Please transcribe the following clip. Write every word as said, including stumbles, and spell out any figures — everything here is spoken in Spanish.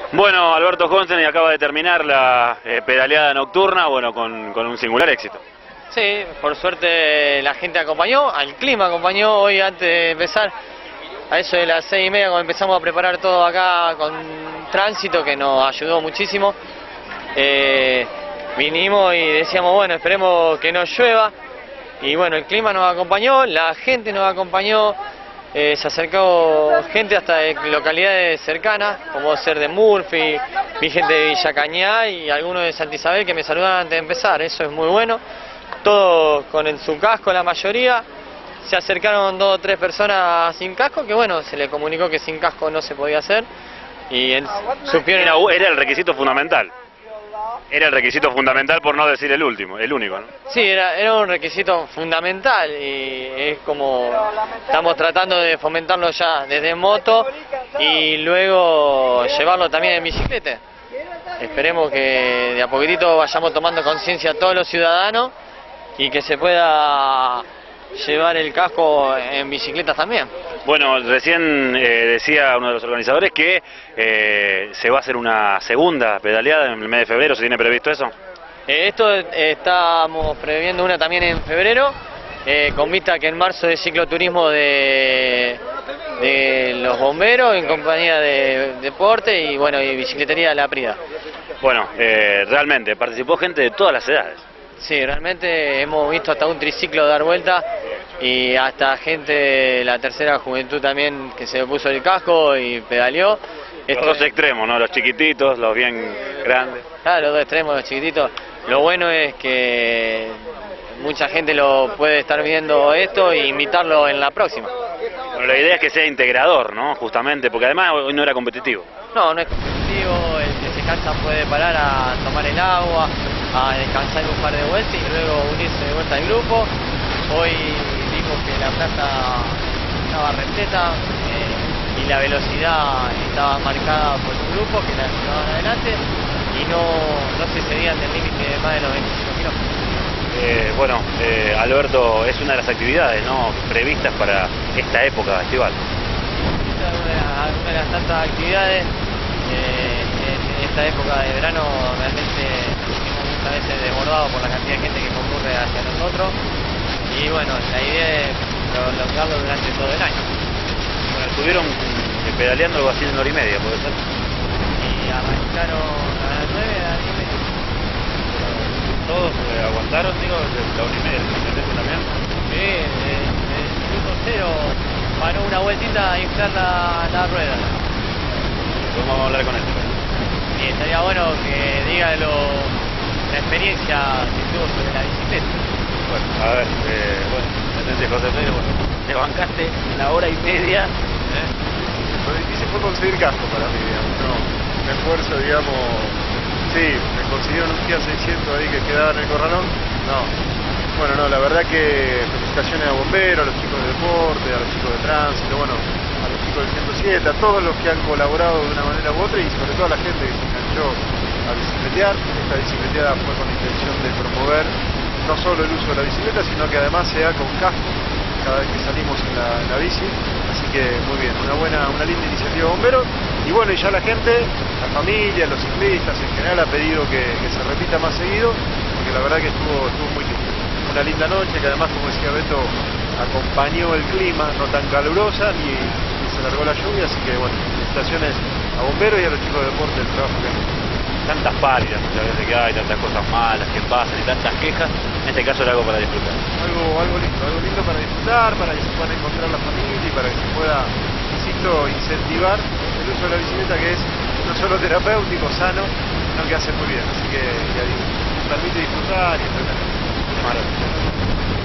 Bueno, Alberto Honsen acaba de terminar la eh, pedaleada nocturna, bueno, con, con un singular éxito. Sí, por suerte la gente acompañó, al clima acompañó hoy antes de empezar, a eso de las seis y media cuando empezamos a preparar todo acá con tránsito que nos ayudó muchísimo. Eh, vinimos y decíamos, bueno, esperemos que no llueva, y bueno, el clima nos acompañó, la gente nos acompañó. Eh, se acercó gente hasta de localidades cercanas, como ser de Murphy, vi gente de Villa Cañá y algunos de Santa Isabel que me saludaron antes de empezar, eso es muy bueno. Todos con el, su casco, la mayoría. Se acercaron dos o tres personas sin casco, que bueno, se les comunicó que sin casco no se podía hacer. Y en, supieron... Era, era el requisito fundamental. Era el requisito fundamental, por no decir el último, el único, ¿no? Sí, era, era un requisito fundamental y es como estamos tratando de fomentarlo ya desde moto y luego llevarlo también en bicicleta. Esperemos que de a poquitito vayamos tomando conciencia a todos los ciudadanos y que se pueda llevar el casco en bicicletas también. Bueno, recién eh, decía uno de los organizadores que eh, se va a hacer una segunda pedaleada en el mes de febrero, ¿se tiene previsto eso? Eh, esto eh, estamos previendo una también en febrero, eh, con vista que en marzo es cicloturismo de, de los bomberos en compañía de deporte y bueno, y bicicletería de la Prida. Bueno, eh, realmente participó gente de todas las edades. Sí, realmente hemos visto hasta un triciclo dar vuelta y hasta gente de la tercera juventud también que se puso el casco y pedaleó. Los Esto dos es... extremos, ¿no? Los chiquititos, los bien grandes. Claro, los dos extremos, los chiquititos. Lo bueno es que mucha gente lo puede estar viendo esto e invitarlo en la próxima. Bueno, la idea es que sea integrador, ¿no? Justamente, porque además hoy no era competitivo. No, no es competitivo, el que se cansa puede parar a tomar el agua, a descansar un par de vueltas y luego unirse de vuelta al grupo. Hoy vimos que la plaza estaba repleta eh, y la velocidad estaba marcada por un grupo que la llevaban adelante y no, no se excedían del límite de más de los veinticinco kilómetros. Eh, bueno, eh, Alberto, es una de las actividades, ¿no?, previstas para esta época estival. Esta es una, una de las tantas actividades. Eh, en esta época de verano realmente estuvimos muchas veces desbordados por la cantidad de gente que concurre hacia nosotros y bueno, la idea es prolongarlo durante todo el año. Bueno, estuvieron eh, pedaleando algo así en una hora y media, ¿puede ser? Y arrancaron a las nueve, a las diez y media. ¿Todos eh, aguantaron, digo, desde la hora y media, el también? Sí, el minuto cero paró una vueltita a inflar la, la rueda. Vamos a hablar con él. Y estaría bueno que diga lo, la experiencia que tuvo sobre la bicicleta. Bueno, a ver, eh, bueno, entonces José Pedro, bueno, te bancaste la hora y media. ¿Eh? Lo difícil fue conseguir casco para mí, digamos, no, un esfuerzo, digamos, sí, me consiguieron un Kia seiscientos ahí que quedaba en el corralón, no. Bueno, no, la verdad que felicitaciones a bomberos, a los chicos de deporte, a los chicos de tránsito, bueno, a los chicos del ciento siete, a todos los que han colaborado de una manera u otra y sobre todo a la gente que se enganchó a bicicletear. Esta bicicleteada fue con la intención de promover no solo el uso de la bicicleta, sino que además sea con casco cada vez que salimos en la, en la bici. Así que muy bien, una buena, una linda iniciativa de bomberos. Y bueno, y ya la gente, la familia, los ciclistas en general ha pedido que, que se repita más seguido, porque la verdad que estuvo, estuvo muy lindo. Una linda noche que además, como decía Beto, acompañó el clima, no tan calurosa, ni, ni se largó la lluvia, así que bueno, felicitaciones a bomberos y a los chicos de deporte del trabajo que han hecho. Tantas pálidas muchas veces que hay, tantas cosas malas que pasan y tantas quejas, en este caso era algo para disfrutar. Algo, algo lindo, algo lindo para disfrutar, para que se puedan encontrar la familia y para que se pueda, insisto, incentivar el uso de la bicicleta, que es no solo terapéutico, sano, sino que hace muy bien, así que ya digo, permite disfrutar y entretener. Maravilla.